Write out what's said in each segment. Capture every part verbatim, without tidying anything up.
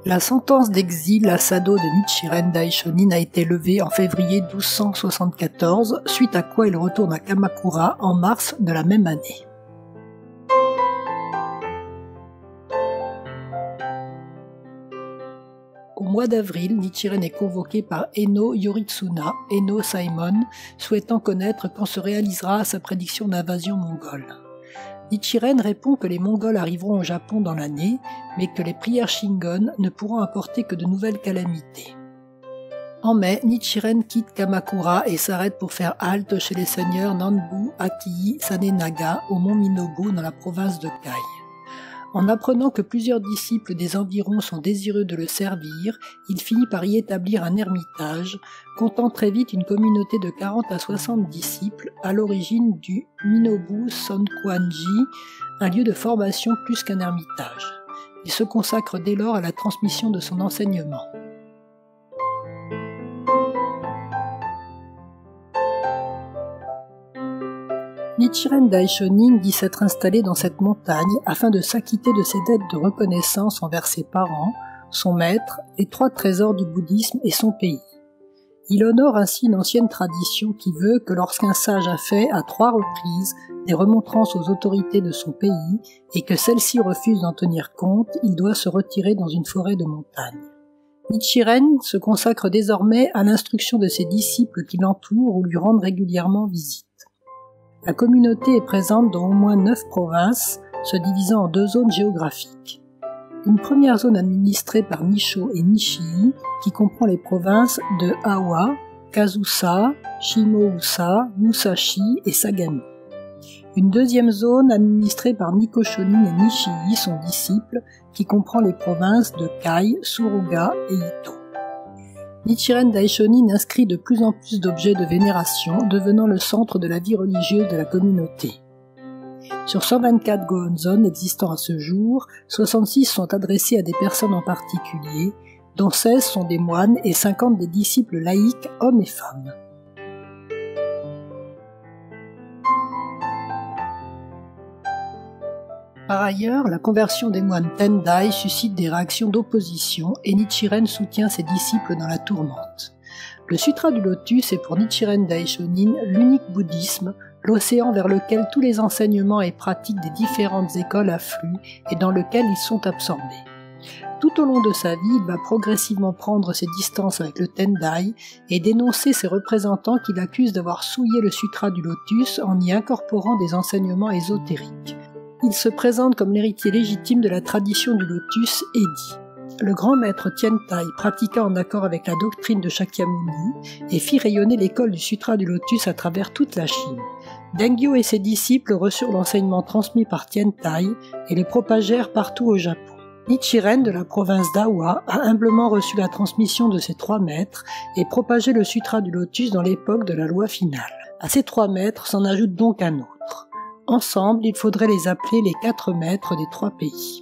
La sentence d'exil à Sado de Nichiren Daishonin a été levée en février douze cent soixante-quatorze, suite à quoi il retourne à Kamakura en mars de la même année. Au mois d'avril, Nichiren est convoqué par Eno Yoritsuna, Eno Saemon, souhaitant connaître quand se réalisera sa prédiction d'invasion mongole. Nichiren répond que les Mongols arriveront au Japon dans l'année, mais que les prières Shingon ne pourront apporter que de nouvelles calamités. En mai, Nichiren quitte Kamakura et s'arrête pour faire halte chez les seigneurs Nanbu, Akii, Sanenaga, au mont Minobu dans la province de Kai. En apprenant que plusieurs disciples des environs sont désireux de le servir, il finit par y établir un ermitage, comptant très vite une communauté de quarante à soixante disciples, à l'origine du Minobu Sonkuanji, un lieu de formation plus qu'un ermitage. Il se consacre dès lors à la transmission de son enseignement. Nichiren Daishonin dit s'être installé dans cette montagne afin de s'acquitter de ses dettes de reconnaissance envers ses parents, son maître, les trois trésors du bouddhisme et son pays. Il honore ainsi une ancienne tradition qui veut que lorsqu'un sage a fait à trois reprises des remontrances aux autorités de son pays et que celles-ci refusent d'en tenir compte, il doit se retirer dans une forêt de montagne. Nichiren se consacre désormais à l'instruction de ses disciples qui l'entourent ou lui rendent régulièrement visite. La communauté est présente dans au moins neuf provinces, se divisant en deux zones géographiques. Une première zone administrée par Nisho et Nishi, qui comprend les provinces de Awa, Kazusa, Shimousa, Musashi et Sagami. Une deuxième zone administrée par Nikoshonin et Nishii, son disciple, qui comprend les provinces de Kai, Suruga et Ito. Nichiren Daishonin inscrit de plus en plus d'objets de vénération, devenant le centre de la vie religieuse de la communauté. Sur cent vingt-quatre Gohonzon existant à ce jour, soixante-six sont adressés à des personnes en particulier, dont seize sont des moines et cinquante des disciples laïcs, hommes et femmes. Par ailleurs, la conversion des moines Tendai suscite des réactions d'opposition et Nichiren soutient ses disciples dans la tourmente. Le Sutra du Lotus est pour Nichiren Daishonin l'unique bouddhisme, l'océan vers lequel tous les enseignements et pratiques des différentes écoles affluent et dans lequel ils sont absorbés. Tout au long de sa vie, il va progressivement prendre ses distances avec le Tendai et dénoncer ses représentants qu'il accuse d'avoir souillé le Sutra du Lotus en y incorporant des enseignements ésotériques. Il se présente comme l'héritier légitime de la tradition du lotus et dit: le grand maître Tiantai pratiqua en accord avec la doctrine de Shakyamuni et fit rayonner l'école du Sutra du Lotus à travers toute la Chine. Dengyo et ses disciples reçurent l'enseignement transmis par Tiantai et le propagèrent partout au Japon. Nichiren de la province d'Awa a humblement reçu la transmission de ses trois maîtres et propagé le Sutra du Lotus dans l'époque de la loi finale. À ces trois maîtres s'en ajoute donc un autre. Ensemble, il faudrait les appeler les quatre maîtres des trois pays.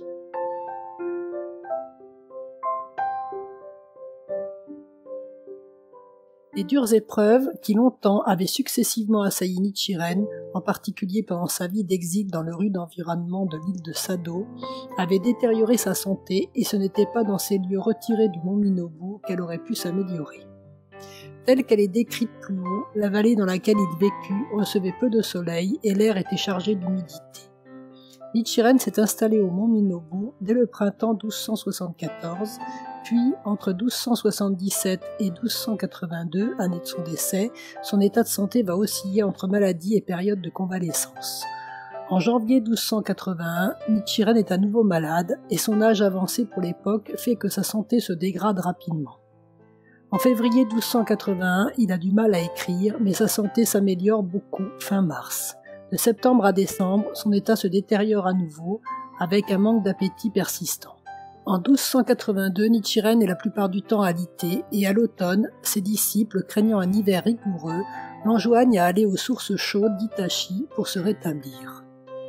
Les dures épreuves qui longtemps avaient successivement assailli Nichiren, en particulier pendant sa vie d'exil dans le rude environnement de l'île de Sado, avaient détérioré sa santé et ce n'était pas dans ces lieux retirés du mont Minobu qu'elle aurait pu s'améliorer. Telle qu'elle est décrite plus haut, la vallée dans laquelle il vécut recevait peu de soleil et l'air était chargé d'humidité. Nichiren s'est installé au mont Minobu dès le printemps douze cent soixante-quatorze, puis entre douze cent soixante-dix-sept et douze cent quatre-vingt-deux, année de son décès, son état de santé va osciller entre maladie et période de convalescence. En janvier douze cent quatre-vingt-un, Nichiren est à nouveau malade et son âge avancé pour l'époque fait que sa santé se dégrade rapidement. En février douze cent quatre-vingt-un, il a du mal à écrire, mais sa santé s'améliore beaucoup fin mars. De septembre à décembre, son état se détériore à nouveau, avec un manque d'appétit persistant. En douze cent quatre-vingt-deux, Nichiren est la plupart du temps alité, et à l'automne, ses disciples, craignant un hiver rigoureux, l'enjoignent à aller aux sources chaudes d'Itachi pour se rétablir.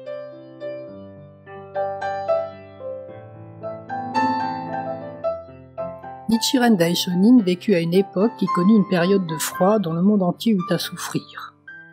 Nichiren Daishonin vécut à une époque qui connut une période de froid dont le monde entier eut à souffrir.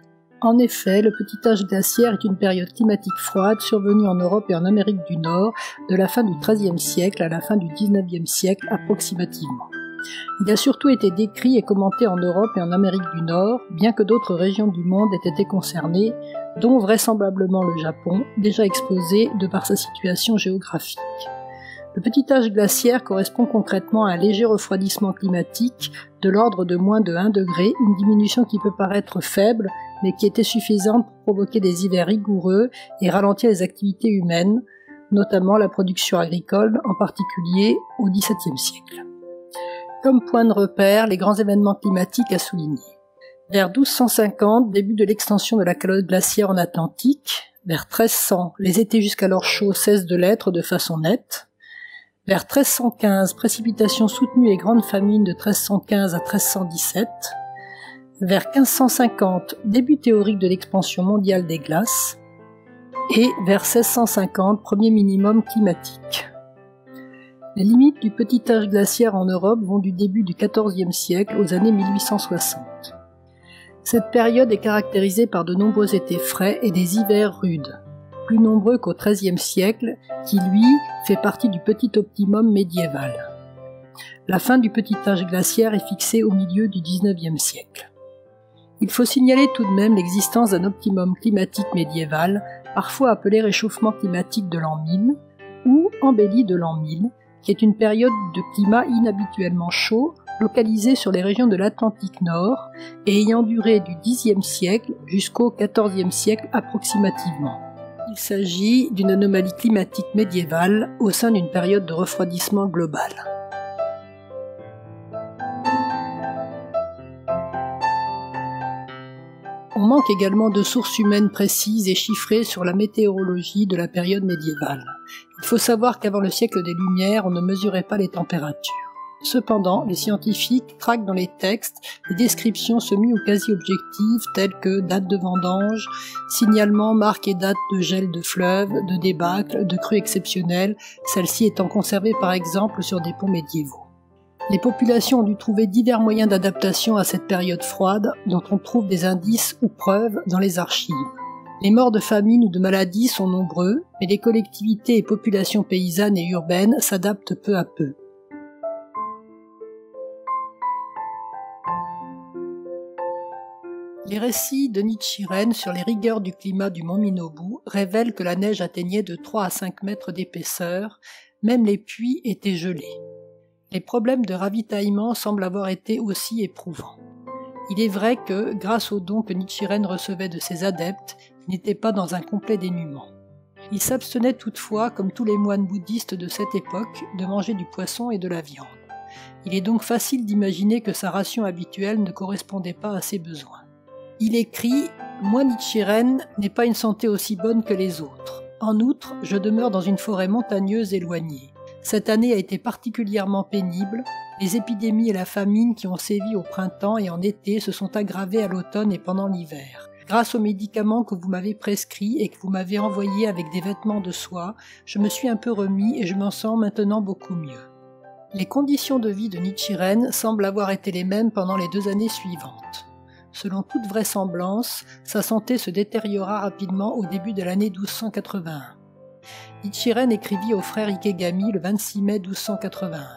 En effet, le petit âge glaciaire est une période climatique froide survenue en Europe et en Amérique du Nord de la fin du treizième siècle à la fin du dix-neuvième siècle approximativement. Il a surtout été décrit et commenté en Europe et en Amérique du Nord, bien que d'autres régions du monde aient été concernées, dont vraisemblablement le Japon, déjà exposé de par sa situation géographique. Le petit âge glaciaire correspond concrètement à un léger refroidissement climatique de l'ordre de moins de un degré, une diminution qui peut paraître faible, mais qui était suffisante pour provoquer des hivers rigoureux et ralentir les activités humaines, notamment la production agricole, en particulier au dix-septième siècle. Comme point de repère, les grands événements climatiques à souligner. Vers douze cent cinquante, début de l'extension de la calotte glaciaire en Atlantique. Vers treize cents, les étés jusqu'alors chauds cessent de l'être de façon nette. Vers treize cent quinze, précipitations soutenues et grandes famines de treize cent quinze à treize cent dix-sept. Vers quinze cent cinquante, début théorique de l'expansion mondiale des glaces. Et vers seize cent cinquante, premier minimum climatique. Les limites du petit âge glaciaire en Europe vont du début du quatorzième siècle aux années mille huit cent soixante. Cette période est caractérisée par de nombreux étés frais et des hivers rudes, plus nombreux qu'au treizième siècle, qui lui fait partie du petit optimum médiéval. La fin du petit âge glaciaire est fixée au milieu du dix-neuvième siècle. Il faut signaler tout de même l'existence d'un optimum climatique médiéval, parfois appelé réchauffement climatique de l'an mille, ou embellie de l'an mille, qui est une période de climat inhabituellement chaud, localisée sur les régions de l'Atlantique Nord et ayant duré du dixième siècle jusqu'au quatorzième siècle approximativement. Il s'agit d'une anomalie climatique médiévale au sein d'une période de refroidissement global. On manque également de sources humaines précises et chiffrées sur la météorologie de la période médiévale. Il faut savoir qu'avant le siècle des Lumières, on ne mesurait pas les températures. Cependant, les scientifiques traquent dans les textes des descriptions semi ou quasi objectives telles que date de vendange, signalement, marque et date de gel de fleuves, de débâcles, de crues exceptionnelles, celles-ci étant conservées par exemple sur des ponts médiévaux. Les populations ont dû trouver divers moyens d'adaptation à cette période froide dont on trouve des indices ou preuves dans les archives. Les morts de famine ou de maladie sont nombreux, mais les collectivités et populations paysannes et urbaines s'adaptent peu à peu. Les récits de Nichiren sur les rigueurs du climat du mont Minobu révèlent que la neige atteignait de trois à cinq mètres d'épaisseur, même les puits étaient gelés. Les problèmes de ravitaillement semblent avoir été aussi éprouvants. Il est vrai que, grâce aux dons que Nichiren recevait de ses adeptes, il n'était pas dans un complet dénuement. Il s'abstenait toutefois, comme tous les moines bouddhistes de cette époque, de manger du poisson et de la viande. Il est donc facile d'imaginer que sa ration habituelle ne correspondait pas à ses besoins. Il écrit « Moi Nichiren n'ai pas une santé aussi bonne que les autres. En outre, je demeure dans une forêt montagneuse éloignée. Cette année a été particulièrement pénible. Les épidémies et la famine qui ont sévi au printemps et en été se sont aggravées à l'automne et pendant l'hiver. Grâce aux médicaments que vous m'avez prescrits et que vous m'avez envoyés avec des vêtements de soie, je me suis un peu remis et je m'en sens maintenant beaucoup mieux. » Les conditions de vie de Nichiren semblent avoir été les mêmes pendant les deux années suivantes. Selon toute vraisemblance, sa santé se détériora rapidement au début de l'année douze cent quatre-vingt-un. Nichiren écrivit au frère Ikegami le vingt-six mai douze cent quatre-vingt-un.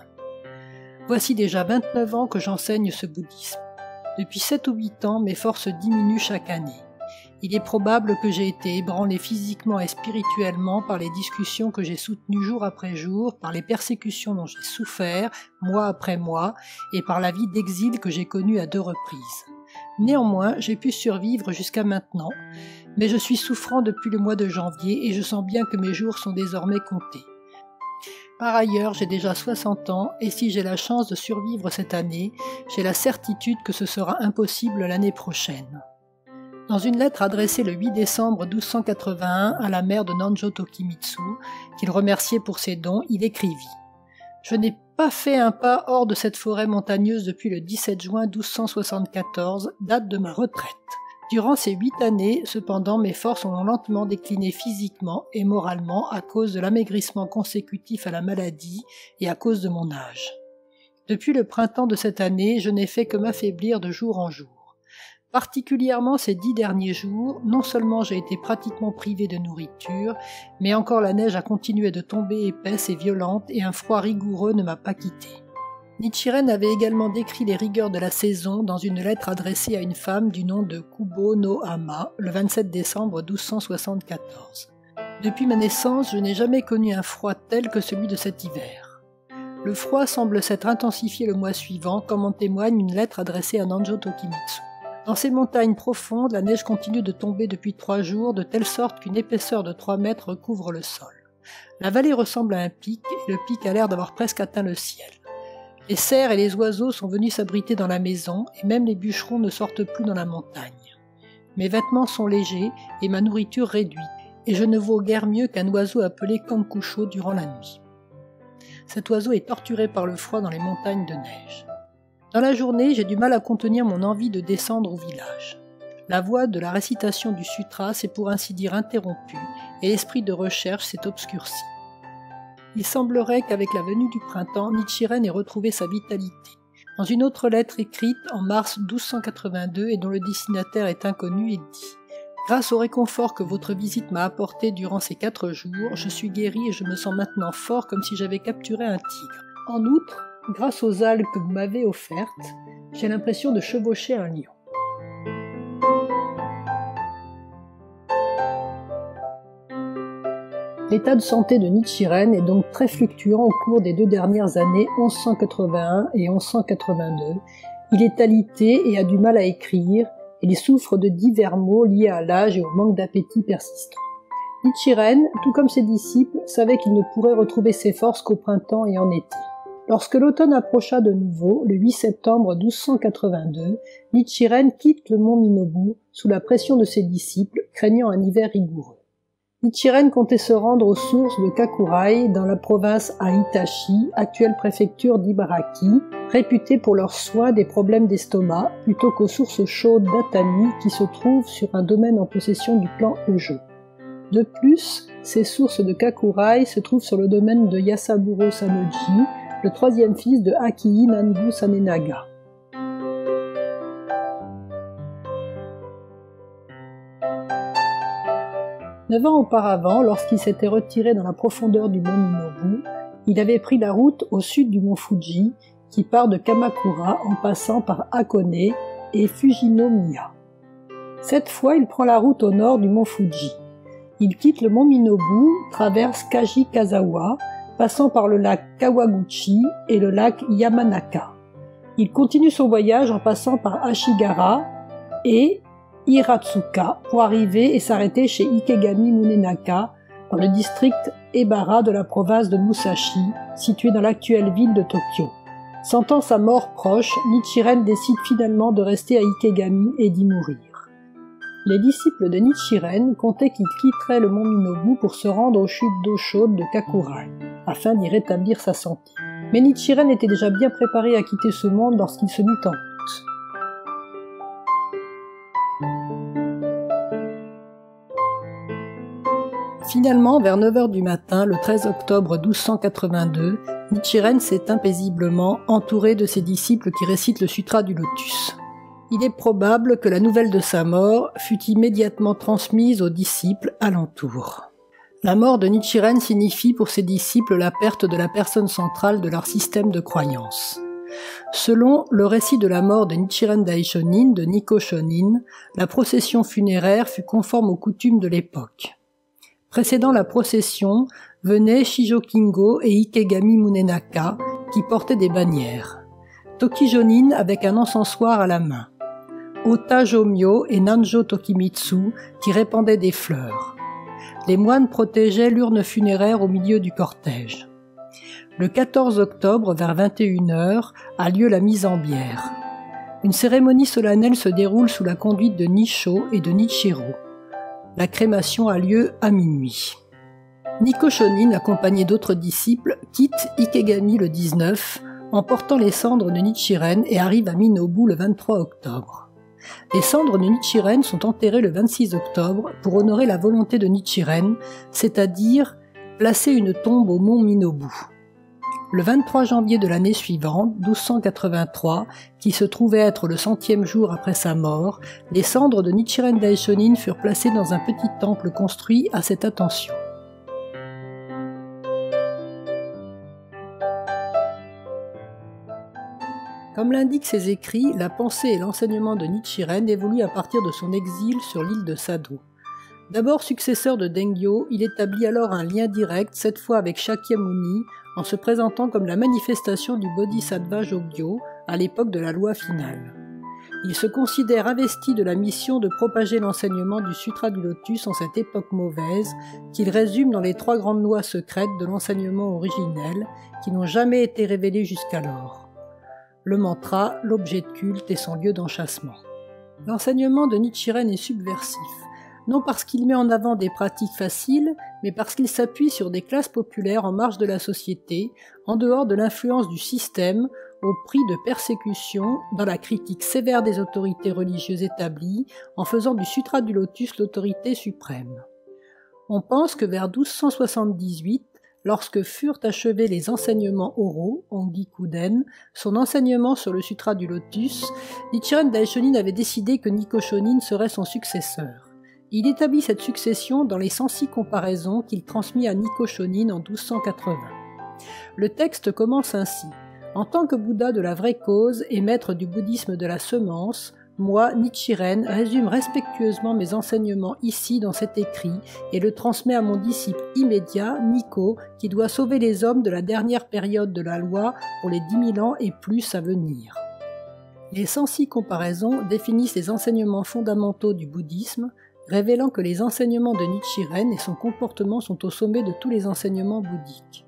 « Voici déjà vingt-neuf ans que j'enseigne ce bouddhisme. Depuis sept ou huit ans, mes forces diminuent chaque année. Il est probable que j'ai été ébranlé physiquement et spirituellement par les discussions que j'ai soutenues jour après jour, par les persécutions dont j'ai souffert, mois après mois, et par la vie d'exil que j'ai connue à deux reprises. Néanmoins, j'ai pu survivre jusqu'à maintenant, mais je suis souffrant depuis le mois de janvier et je sens bien que mes jours sont désormais comptés. Par ailleurs, j'ai déjà soixante ans et si j'ai la chance de survivre cette année, j'ai la certitude que ce sera impossible l'année prochaine. » Dans une lettre adressée le huit décembre douze cent quatre-vingt-un à la mère de Nanjo Tokimitsu, qu'il remerciait pour ses dons, il écrivit « Je n'ai pas fait un pas hors de cette forêt montagneuse depuis le dix-sept juin douze cent soixante-quatorze, date de ma retraite. Durant ces huit années, cependant, mes forces ont lentement décliné physiquement et moralement à cause de l'amaigrissement consécutif à la maladie et à cause de mon âge. Depuis le printemps de cette année, je n'ai fait que m'affaiblir de jour en jour. Particulièrement ces dix derniers jours, non seulement j'ai été pratiquement privé de nourriture, mais encore la neige a continué de tomber épaisse et violente et un froid rigoureux ne m'a pas quitté. Nichiren avait également décrit les rigueurs de la saison dans une lettre adressée à une femme du nom de Kubo no Hama le vingt-sept décembre douze cent soixante-quatorze. Depuis ma naissance, je n'ai jamais connu un froid tel que celui de cet hiver. Le froid semble s'être intensifié le mois suivant, comme en témoigne une lettre adressée à Nanjo Tokimitsu. Dans ces montagnes profondes, la neige continue de tomber depuis trois jours, de telle sorte qu'une épaisseur de trois mètres recouvre le sol. La vallée ressemble à un pic, et le pic a l'air d'avoir presque atteint le ciel. Les cerfs et les oiseaux sont venus s'abriter dans la maison, et même les bûcherons ne sortent plus dans la montagne. Mes vêtements sont légers, et ma nourriture réduite, et je ne vaux guère mieux qu'un oiseau appelé kankusho durant la nuit. Cet oiseau est torturé par le froid dans les montagnes de neige. Dans la journée, j'ai du mal à contenir mon envie de descendre au village. La voix de la récitation du sutra s'est pour ainsi dire interrompue, et l'esprit de recherche s'est obscurci. Il semblerait qu'avec la venue du printemps, Nichiren ait retrouvé sa vitalité. Dans une autre lettre écrite en mars douze cent quatre-vingt-deux et dont le destinataire est inconnu, il dit « Grâce au réconfort que votre visite m'a apporté durant ces quatre jours, je suis guéri et je me sens maintenant fort comme si j'avais capturé un tigre. En outre, grâce aux algues que vous m'avez offertes, j'ai l'impression de chevaucher un lion. » L'état de santé de Nichiren est donc très fluctuant au cours des deux dernières années onze cent quatre-vingt-un et onze cent quatre-vingt-deux. Il est alité et a du mal à écrire, et il souffre de divers maux liés à l'âge et au manque d'appétit persistant. Nichiren, tout comme ses disciples, savait qu'il ne pourrait retrouver ses forces qu'au printemps et en été. Lorsque l'automne approcha de nouveau, le huit septembre douze cent quatre-vingt-deux, Nichiren quitte le mont Minobu sous la pression de ses disciples, craignant un hiver rigoureux. Nichiren comptait se rendre aux sources de Kakurai dans la province Aitachi, actuelle préfecture d'Ibaraki, réputée pour leurs soins des problèmes d'estomac, plutôt qu'aux sources chaudes d'Atami qui se trouvent sur un domaine en possession du clan Ejo. De plus, ces sources de Kakurai se trouvent sur le domaine de Yasaburo Sanoji, le troisième fils de Akii Nanbu Sanenaga. Neuf ans auparavant, lorsqu'il s'était retiré dans la profondeur du mont Minobu, il avait pris la route au sud du mont Fuji, qui part de Kamakura en passant par Hakone et Fujinomiya. Cette fois, il prend la route au nord du mont Fuji. Il quitte le mont Minobu, traverse Kajikazawa, passant par le lac Kawaguchi et le lac Yamanaka. Il continue son voyage en passant par Ashigara et Hiratsuka pour arriver et s'arrêter chez Ikegami Munenaka dans le district Ebara de la province de Musashi, située dans l'actuelle ville de Tokyo. Sentant sa mort proche, Nichiren décide finalement de rester à Ikegami et d'y mourir. Les disciples de Nichiren comptaient qu'il quitterait le mont Minobu pour se rendre aux chutes d'eau chaude de Kakurai, afin d'y rétablir sa santé. Mais Nichiren était déjà bien préparé à quitter ce monde lorsqu'il se mit en route. Finalement, vers neuf heures du matin, le treize octobre douze cent quatre-vingt-deux, Nichiren s'éteint paisiblement, entouré de ses disciples qui récitent le Sutra du Lotus. Il est probable que la nouvelle de sa mort fut immédiatement transmise aux disciples alentour. La mort de Nichiren signifie pour ses disciples la perte de la personne centrale de leur système de croyance. Selon le récit de la mort de Nichiren Daishonin de Nikko Shonin, la procession funéraire fut conforme aux coutumes de l'époque. Précédant la procession, venaient Shijokingo et Ikegami Munenaka, qui portaient des bannières. Tokijonin avec un encensoir à la main. Ota Jomyo et Nanjo Tokimitsu, qui répandaient des fleurs. Les moines protégeaient l'urne funéraire au milieu du cortège. Le quatorze octobre, vers vingt et une heures, a lieu la mise en bière. Une cérémonie solennelle se déroule sous la conduite de Nisho et de Nichiro. La crémation a lieu à minuit. Nikko Shonin, accompagné d'autres disciples, quitte Ikegami le dix-neuf, emportant les cendres de Nichiren et arrive à Minobu le vingt-trois octobre. Les cendres de Nichiren sont enterrées le vingt-six octobre pour honorer la volonté de Nichiren, c'est-à-dire placer une tombe au mont Minobu. Le vingt-trois janvier de l'année suivante, douze cent quatre-vingt-trois, qui se trouvait être le centième jour après sa mort, les cendres de Nichiren Daishonin furent placées dans un petit temple construit à cette attention. Comme l'indiquent ses écrits, la pensée et l'enseignement de Nichiren évoluent à partir de son exil sur l'île de Sado. D'abord successeur de Dengyo, il établit alors un lien direct, cette fois avec Shakyamuni, en se présentant comme la manifestation du Bodhisattva Jogyo à l'époque de la loi finale. Il se considère investi de la mission de propager l'enseignement du Sutra du Lotus en cette époque mauvaise, qu'il résume dans les trois grandes lois secrètes de l'enseignement originel, qui n'ont jamais été révélées jusqu'alors. Le mantra, l'objet de culte et son lieu d'enchâssement. L'enseignement de Nichiren est subversif. Non parce qu'il met en avant des pratiques faciles, mais parce qu'il s'appuie sur des classes populaires en marge de la société, en dehors de l'influence du système, au prix de persécutions, dans la critique sévère des autorités religieuses établies, en faisant du Sutra du Lotus l'autorité suprême. On pense que vers douze cent soixante-dix-huit, lorsque furent achevés les enseignements oraux, Ongikuden, son enseignement sur le Sutra du Lotus, Nichiren Daishonin avait décidé que Nikko Shonin serait son successeur. Il établit cette succession dans les cent six comparaisons qu'il transmit à Nikko Shonin en douze cent quatre-vingts. Le texte commence ainsi. En tant que Bouddha de la vraie cause et maître du bouddhisme de la semence, moi, Nichiren, résume respectueusement mes enseignements ici dans cet écrit et le transmets à mon disciple immédiat, Nikko, qui doit sauver les hommes de la dernière période de la loi pour les dix mille ans et plus à venir. Les cent six comparaisons définissent les enseignements fondamentaux du bouddhisme, révélant que les enseignements de Nichiren et son comportement sont au sommet de tous les enseignements bouddhiques.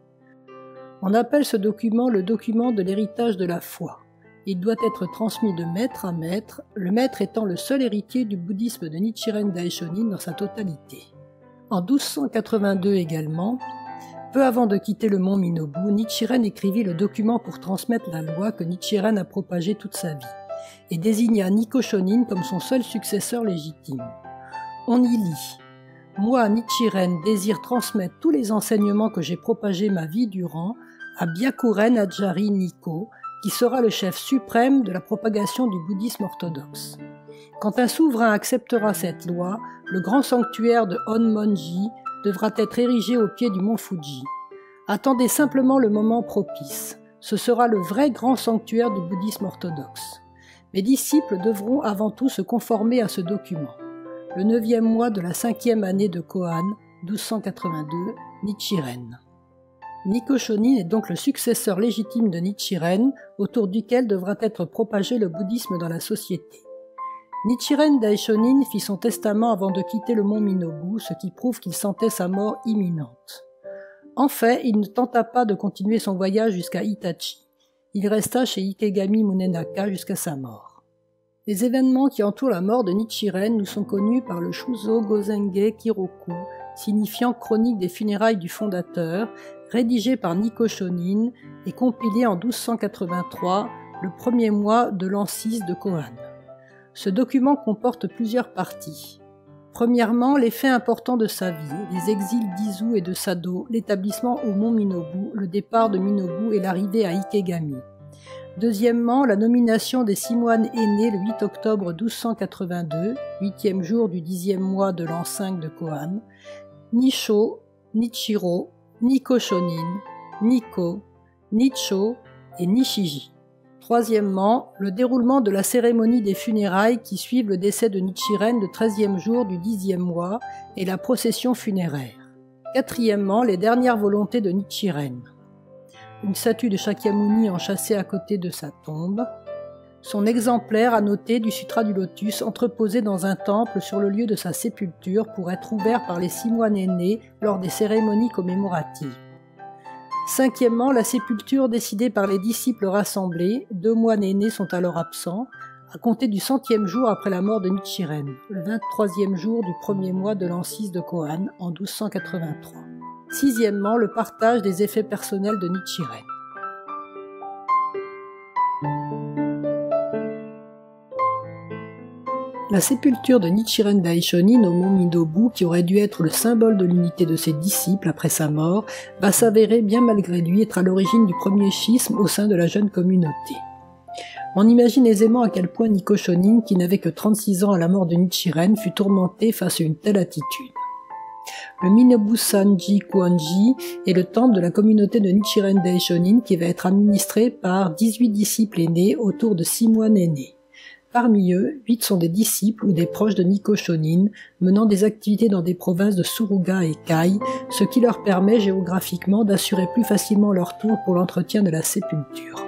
On appelle ce document le document de l'héritage de la foi. Il doit être transmis de maître à maître, le maître étant le seul héritier du bouddhisme de Nichiren Daishonin dans sa totalité. En douze cent quatre-vingt-deux également, peu avant de quitter le mont Minobu, Nichiren écrivit le document pour transmettre la loi que Nichiren a propagée toute sa vie, et désigna Nikko Shonin comme son seul successeur légitime. On y lit « Moi, Nichiren, désire transmettre tous les enseignements que j'ai propagés ma vie durant à Byakuren Ajari Nikko, qui sera le chef suprême de la propagation du bouddhisme orthodoxe. Quand un souverain acceptera cette loi, le grand sanctuaire de Honmonji devra être érigé au pied du mont Fuji. Attendez simplement le moment propice. Ce sera le vrai grand sanctuaire du bouddhisme orthodoxe. Mes disciples devront avant tout se conformer à ce document. Le neuvième mois de la cinquième année de Kohan, douze cent quatre-vingt-deux, Nichiren. Nikko Shonin est donc le successeur légitime de Nichiren, autour duquel devra être propagé le bouddhisme dans la société. Nichiren Daishonin fit son testament avant de quitter le mont Minobu, ce qui prouve qu'il sentait sa mort imminente. En fait, il ne tenta pas de continuer son voyage jusqu'à Itachi. Il resta chez Ikegami Munenaka jusqu'à sa mort. Les événements qui entourent la mort de Nichiren nous sont connus par le Shuzo Gozenge Kiroku, signifiant chronique des funérailles du fondateur, rédigé par Nikko Shonin et compilé en douze cent quatre-vingt-trois, le premier mois de l'an six de Kohan. Ce document comporte plusieurs parties. Premièrement, les faits importants de sa vie, les exils d'Izu et de Sado, l'établissement au mont Minobu, le départ de Minobu et l'arrivée à Ikegami. Deuxièmement, la nomination des six moines aînés le huit octobre douze cent quatre-vingt-deux, huitième jour du dixième mois de l'an cinq de Kohan, Nisho, Nichiro, Nikko Shonin, Nikko, Nicho et Nishiji. Troisièmement, le déroulement de la cérémonie des funérailles qui suivent le décès de Nichiren le treizième jour du dixième mois et la procession funéraire. Quatrièmement, les dernières volontés de Nichiren. Une statue de Shakyamuni enchâssée à côté de sa tombe, son exemplaire annoté du Sutra du Lotus entreposé dans un temple sur le lieu de sa sépulture pour être ouvert par les six moines aînés lors des cérémonies commémoratives. Cinquièmement, la sépulture décidée par les disciples rassemblés, deux moines aînés sont alors absents, à compter du centième jour après la mort de Nichiren, le vingt-troisième jour du premier mois de l'an six de Kohan en douze cent quatre-vingt-trois. Sixièmement, le partage des effets personnels de Nichiren. La sépulture de Nichiren Daishonin au mont Minobu, qui aurait dû être le symbole de l'unité de ses disciples après sa mort, va s'avérer bien malgré lui être à l'origine du premier schisme au sein de la jeune communauté. On imagine aisément à quel point Nikko Shonin, qui n'avait que trente-six ans à la mort de Nichiren, fut tourmenté face à une telle attitude. Le Minobu-sanji Kuonji est le temple de la communauté de Nichiren Daishonin qui va être administré par dix-huit disciples aînés autour de six moines aînés. Parmi eux, huit sont des disciples ou des proches de Nikko Shonin, menant des activités dans des provinces de Suruga et Kai, ce qui leur permet géographiquement d'assurer plus facilement leur tour pour l'entretien de la sépulture.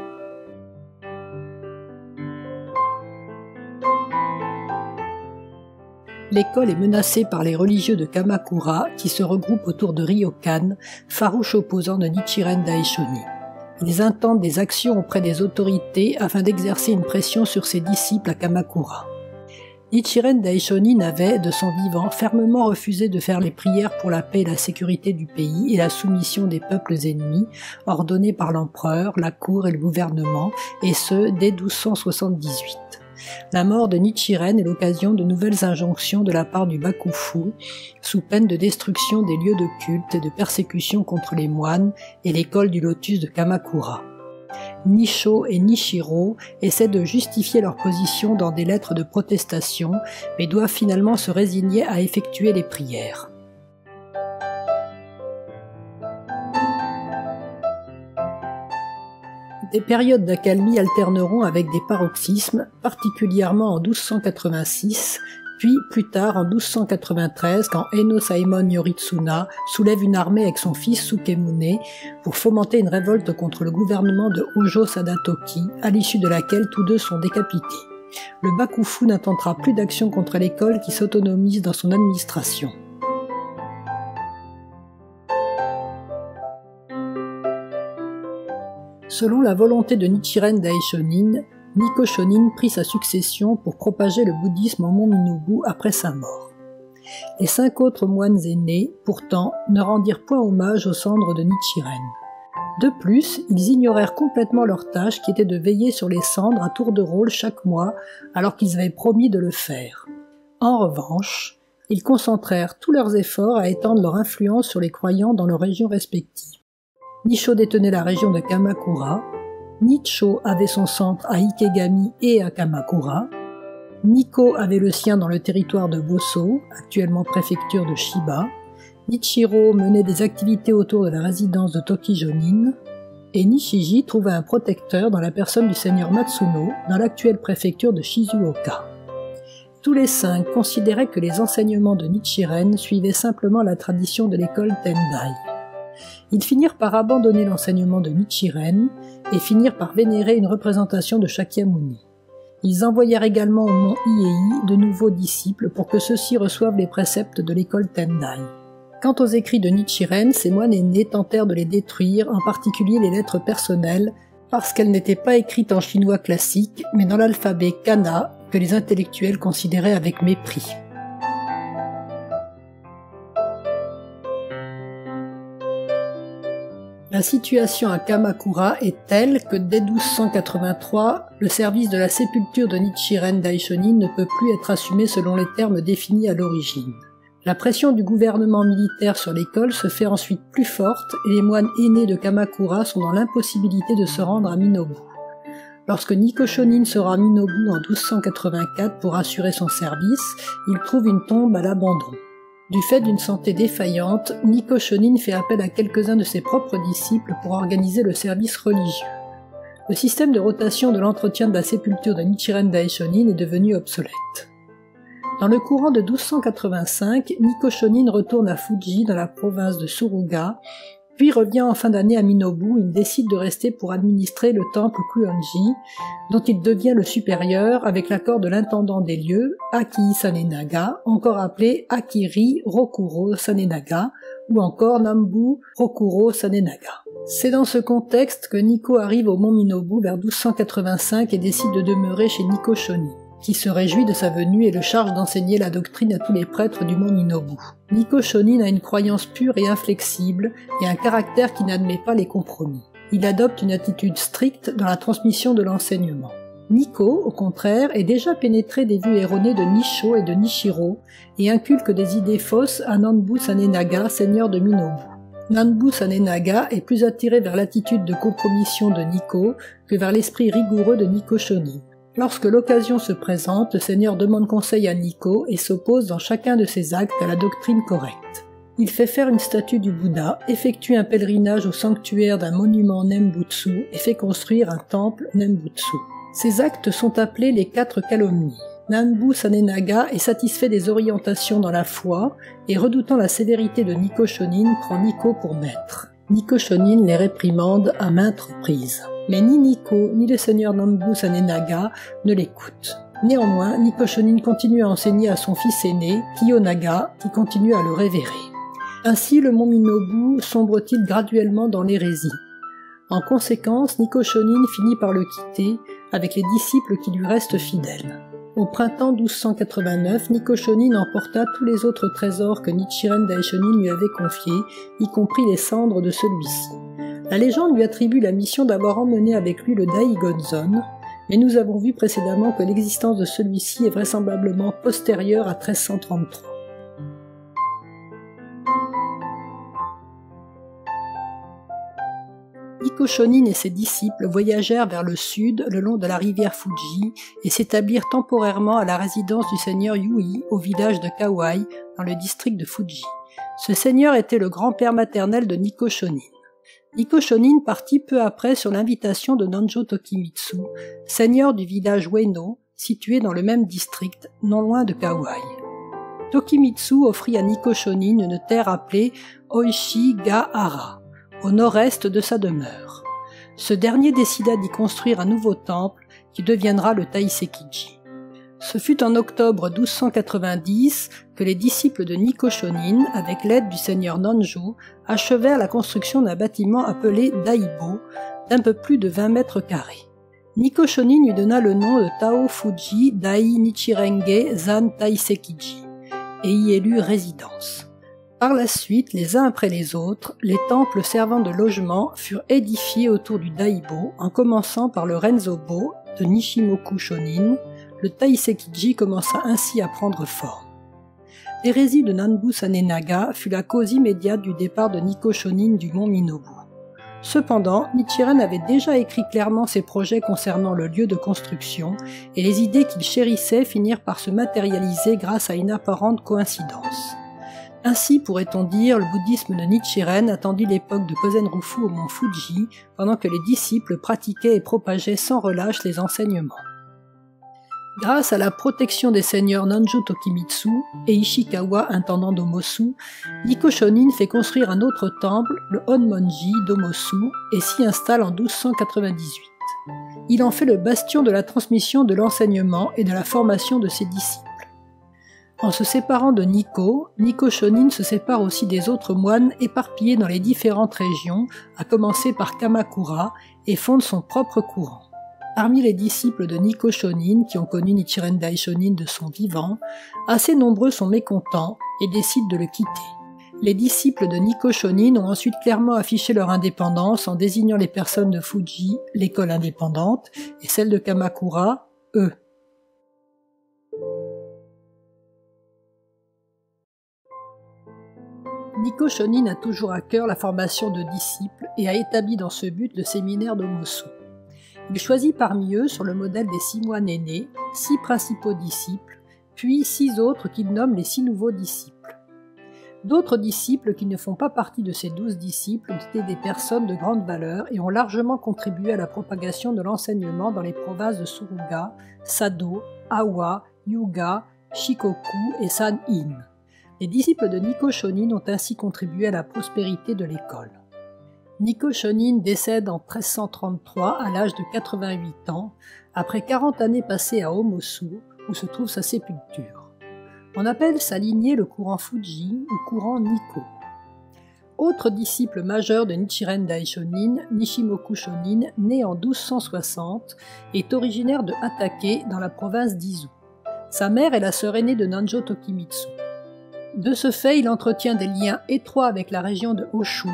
L'école est menacée par les religieux de Kamakura qui se regroupent autour de Ryokan, farouche opposant de Nichiren Daishonin. Ils intentent des actions auprès des autorités afin d'exercer une pression sur ses disciples à Kamakura. Nichiren Daishonin avait, de son vivant, fermement refusé de faire les prières pour la paix et la sécurité du pays et la soumission des peuples ennemis, ordonnées par l'empereur, la cour et le gouvernement, et ce, dès douze cent soixante-dix-huit. La mort de Nichiren est l'occasion de nouvelles injonctions de la part du Bakufu, sous peine de destruction des lieux de culte et de persécution contre les moines et l'école du lotus de Kamakura. Nisho et Nishiro essaient de justifier leur position dans des lettres de protestation, mais doivent finalement se résigner à effectuer les prières. Des périodes d'accalmie alterneront avec des paroxysmes, particulièrement en douze cent quatre-vingt-six, puis plus tard en douze cent quatre-vingt-treize quand Eno Saemon Yoritsuna soulève une armée avec son fils Sukemune pour fomenter une révolte contre le gouvernement de Hojo Sadatoki, à l'issue de laquelle tous deux sont décapités. Le Bakufu n'intentera plus d'action contre l'école qui s'autonomise dans son administration. Selon la volonté de Nichiren Daishonin, Nikko Shonin prit sa succession pour propager le bouddhisme au mont Minobu après sa mort. Les cinq autres moines aînés, pourtant, ne rendirent point hommage aux cendres de Nichiren. De plus, ils ignorèrent complètement leur tâche qui était de veiller sur les cendres à tour de rôle chaque mois, alors qu'ils avaient promis de le faire. En revanche, ils concentrèrent tous leurs efforts à étendre leur influence sur les croyants dans leurs régions respectives. Nisho détenait la région de Kamakura, Nicho avait son centre à Ikegami et à Kamakura, Nikko avait le sien dans le territoire de Boso, actuellement préfecture de Shiba, Nichiro menait des activités autour de la résidence de Tokijonin, et Nishiji trouva un protecteur dans la personne du seigneur Matsuno dans l'actuelle préfecture de Shizuoka. Tous les cinq considéraient que les enseignements de Nichiren suivaient simplement la tradition de l'école Tendai. Ils finirent par abandonner l'enseignement de Nichiren et finirent par vénérer une représentation de Shakyamuni. Ils envoyèrent également au mont Iei de nouveaux disciples pour que ceux-ci reçoivent les préceptes de l'école Tendai. Quant aux écrits de Nichiren, ces moines aînés tentèrent de les détruire, en particulier les lettres personnelles, parce qu'elles n'étaient pas écrites en chinois classique, mais dans l'alphabet kana que les intellectuels considéraient avec mépris. La situation à Kamakura est telle que dès douze cent quatre-vingt-trois, le service de la sépulture de Nichiren Daishonin ne peut plus être assumé selon les termes définis à l'origine. La pression du gouvernement militaire sur l'école se fait ensuite plus forte et les moines aînés de Kamakura sont dans l'impossibilité de se rendre à Minobu. Lorsque Nikko Shonin sera à Minobu en douze cent quatre-vingt-quatre pour assurer son service, il trouve une tombe à l'abandon. Du fait d'une santé défaillante, Nikko Shonin fait appel à quelques-uns de ses propres disciples pour organiser le service religieux. Le système de rotation de l'entretien de la sépulture de Nichiren Daishonin est devenu obsolète. Dans le courant de douze cent quatre-vingt-cinq, Nikko Shonin retourne à Fuji dans la province de Suruga, puis revient en fin d'année à Minobu où il décide de rester pour administrer le temple Kuonji, dont il devient le supérieur avec l'accord de l'intendant des lieux, Akii Sanenaga, encore appelé Akiri Rokuro Sanenaga, ou encore Nambu Rokuro Sanenaga. C'est dans ce contexte que Nikko arrive au mont Minobu vers douze cent quatre-vingt-cinq et décide de demeurer chez Nikko Shonin, qui se réjouit de sa venue et le charge d'enseigner la doctrine à tous les prêtres du mont Minobu. Nikko Shonin a une croyance pure et inflexible et un caractère qui n'admet pas les compromis. Il adopte une attitude stricte dans la transmission de l'enseignement. Nikko, au contraire, est déjà pénétré des vues erronées de Nissho et de Nishiro et inculque des idées fausses à Nanbu Sanenaga, seigneur de Minobu. Nanbu Sanenaga est plus attiré vers l'attitude de compromission de Nikko que vers l'esprit rigoureux de Nikko Shonin. Lorsque l'occasion se présente, le seigneur demande conseil à Nikko et s'oppose dans chacun de ses actes à la doctrine correcte. Il fait faire une statue du Bouddha, effectue un pèlerinage au sanctuaire d'un monument Nembutsu et fait construire un temple Nembutsu. Ces actes sont appelés les quatre calomnies. Nanbu Sanenaga est satisfait des orientations dans la foi et redoutant la sévérité de Nikko Shonin prend Nikko pour maître. Nikko Shonin les réprimande à maintes reprises. Mais ni Nikko ni le seigneur Nanbu Sanenaga ne l'écoutent. Néanmoins, Nikko Shonin continue à enseigner à son fils aîné, Kiyonaga, qui continue à le révérer. Ainsi, le mont Minobu sombre-t-il graduellement dans l'hérésie. En conséquence, Nikko Shonin finit par le quitter avec les disciples qui lui restent fidèles. Au printemps douze cent quatre-vingt-neuf, Nikko Shonin emporta tous les autres trésors que Nichiren Daishonin lui avait confiés, y compris les cendres de celui-ci. La légende lui attribue la mission d'avoir emmené avec lui le Daigonzon, mais nous avons vu précédemment que l'existence de celui-ci est vraisemblablement postérieure à treize cent trente-trois. Nikko Shonin et ses disciples voyagèrent vers le sud le long de la rivière Fuji et s'établirent temporairement à la résidence du seigneur Yui au village de Kawai dans le district de Fuji. Ce seigneur était le grand-père maternel de Nikko Shonin. Nikko Shonin partit peu après sur l'invitation de Nanjo Tokimitsu, seigneur du village Ueno, situé dans le même district, non loin de Kawai. Tokimitsu offrit à Nikko Shonin une terre appelée Oishi-ga-hara, au nord-est de sa demeure. Ce dernier décida d'y construire un nouveau temple qui deviendra le Taisekiji. Ce fut en octobre douze cent quatre-vingt-dix que les disciples de Nikko Shonin, avec l'aide du seigneur Nanjo, achevèrent la construction d'un bâtiment appelé Daibo, d'un peu plus de vingt mètres carrés. Nikko Shonin lui donna le nom de Tao Fuji Dai Nichirenge Zan Taisekiji et y élut résidence. Par la suite, les uns après les autres, les temples servant de logement furent édifiés autour du Daibo, en commençant par le Renzobo de Nishimoku Shonin. Le Taisekiji commença ainsi à prendre forme. L'hérésie de Nanbu Sanenaga fut la cause immédiate du départ de Nikko Shonin du mont Minobu. Cependant, Nichiren avait déjà écrit clairement ses projets concernant le lieu de construction, et les idées qu'il chérissait finirent par se matérialiser grâce à une apparente coïncidence. Ainsi, pourrait-on dire, le bouddhisme de Nichiren attendit l'époque de Kozenrufu au mont Fuji, pendant que les disciples pratiquaient et propageaient sans relâche les enseignements. Grâce à la protection des seigneurs Nanjo Tokimitsu et Ishikawa, intendant d'Omosu, Nikko Shonin fait construire un autre temple, le Honmonji d'Omosu, et s'y installe en douze cent quatre-vingt-dix-huit. Il en fait le bastion de la transmission de l'enseignement et de la formation de ses disciples. En se séparant de Nikko, Nikko Shonin se sépare aussi des autres moines éparpillés dans les différentes régions, à commencer par Kamakura, et fonde son propre courant. Parmi les disciples de Nikko Shonin, qui ont connu Nichiren Daishonin de son vivant, assez nombreux sont mécontents et décident de le quitter. Les disciples de Nikko Shonin ont ensuite clairement affiché leur indépendance en désignant les personnes de Fuji, l'école indépendante, et celles de Kamakura, eux. Nikko Shonin a toujours à cœur la formation de disciples et a établi dans ce but le séminaire d'Omosu. Il choisit parmi eux, sur le modèle des six moines aînés, six principaux disciples, puis six autres qu'il nomme les six nouveaux disciples. D'autres disciples qui ne font pas partie de ces douze disciples ont été des personnes de grande valeur et ont largement contribué à la propagation de l'enseignement dans les provinces de Suruga, Sado, Awa, Hyuga, Shikoku et San-in. Les disciples de Nikko Shonin ont ainsi contribué à la prospérité de l'école. Nikko Shonin décède en treize cent trente-trois à l'âge de quatre-vingt-huit ans, après quarante années passées à Omosu, où se trouve sa sépulture. On appelle sa lignée le courant Fuji ou courant Nikko. Autre disciple majeur de Nichiren Daishonin, Nishimoku Shonin, né en douze cent soixante, est originaire de Hatake dans la province d'Izu. Sa mère est la sœur aînée de Nanjo Tokimitsu. De ce fait, il entretient des liens étroits avec la région de Hoshu,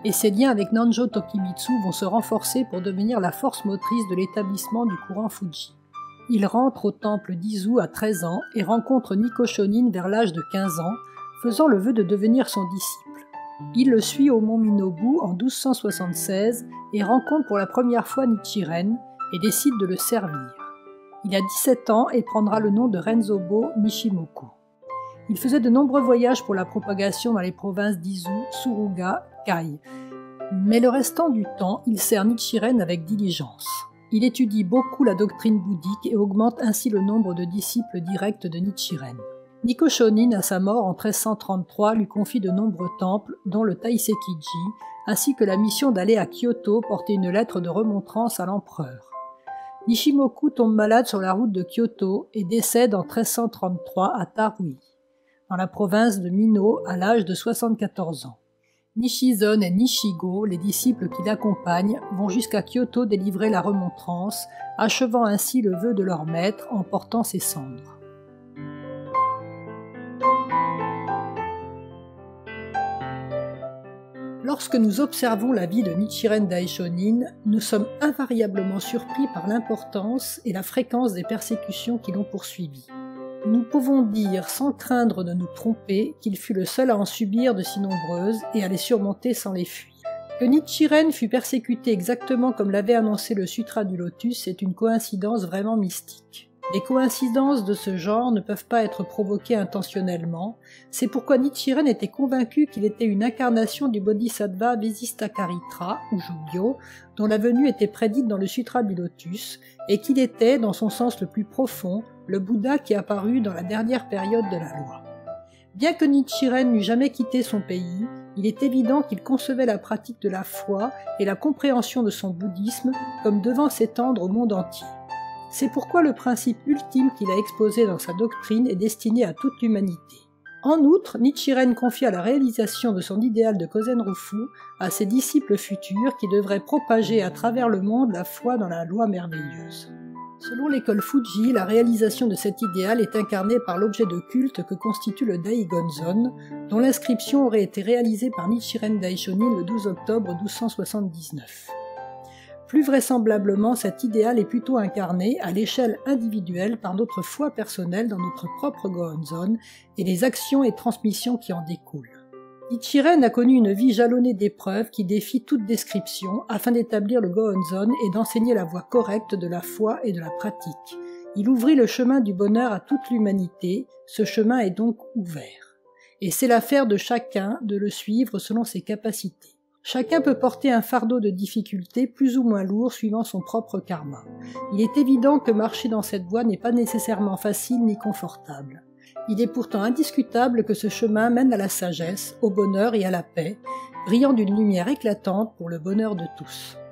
et ses liens avec Nanjo Tokimitsu vont se renforcer pour devenir la force motrice de l'établissement du courant Fuji. Il rentre au temple d'Izu à treize ans et rencontre Nikko Shonin vers l'âge de quinze ans, faisant le vœu de devenir son disciple. Il le suit au mont Minobu en douze cent soixante-seize et rencontre pour la première fois Nichiren et décide de le servir. Il a dix-sept ans et prendra le nom de Renzobo Nishimoku. Il faisait de nombreux voyages pour la propagation dans les provinces d'Izu, Suruga, Kai. Mais le restant du temps, il sert Nichiren avec diligence. Il étudie beaucoup la doctrine bouddhique et augmente ainsi le nombre de disciples directs de Nichiren. Nikko Shonin, à sa mort en treize cent trente-trois, lui confie de nombreux temples, dont le Taisekiji, ainsi que la mission d'aller à Kyoto porter une lettre de remontrance à l'empereur. Nishimoku tombe malade sur la route de Kyoto et décède en treize cent trente-trois à Tarui, dans la province de Mino, à l'âge de soixante-quatorze ans. Nishizon et Nishigo, les disciples qui l'accompagnent, vont jusqu'à Kyoto délivrer la remontrance, achevant ainsi le vœu de leur maître en portant ses cendres. Lorsque nous observons la vie de Nichiren Daishonin, nous sommes invariablement surpris par l'importance et la fréquence des persécutions qui l'ont poursuivi. Nous pouvons dire, sans craindre de nous tromper, qu'il fut le seul à en subir de si nombreuses et à les surmonter sans les fuir. Que Nichiren fut persécuté exactement comme l'avait annoncé le Sutra du Lotus est une coïncidence vraiment mystique. Les coïncidences de ce genre ne peuvent pas être provoquées intentionnellement, c'est pourquoi Nichiren était convaincu qu'il était une incarnation du Bodhisattva Visistakaritra, ou Jogyo, dont la venue était prédite dans le Sutra du Lotus, et qu'il était, dans son sens le plus profond, le Bouddha qui apparut dans la dernière période de la loi. Bien que Nichiren n'eût jamais quitté son pays, il est évident qu'il concevait la pratique de la foi et la compréhension de son bouddhisme comme devant s'étendre au monde entier. C'est pourquoi le principe ultime qu'il a exposé dans sa doctrine est destiné à toute l'humanité. En outre, Nichiren confia la réalisation de son idéal de Kozen-Rufu à ses disciples futurs qui devraient propager à travers le monde la foi dans la loi merveilleuse. Selon l'école Fuji, la réalisation de cet idéal est incarnée par l'objet de culte que constitue le Daigonzon, dont l'inscription aurait été réalisée par Nichiren Daishonin le douze octobre douze cent soixante-dix-neuf. Plus vraisemblablement, cet idéal est plutôt incarné à l'échelle individuelle par notre foi personnelle dans notre propre Gohonzon et les actions et transmissions qui en découlent. Nichiren a connu une vie jalonnée d'épreuves qui défient toute description afin d'établir le Gohonzon et d'enseigner la voie correcte de la foi et de la pratique. Il ouvrit le chemin du bonheur à toute l'humanité, ce chemin est donc ouvert. Et c'est l'affaire de chacun de le suivre selon ses capacités. Chacun peut porter un fardeau de difficultés plus ou moins lourd suivant son propre karma. Il est évident que marcher dans cette voie n'est pas nécessairement facile ni confortable. Il est pourtant indiscutable que ce chemin mène à la sagesse, au bonheur et à la paix, brillant d'une lumière éclatante pour le bonheur de tous.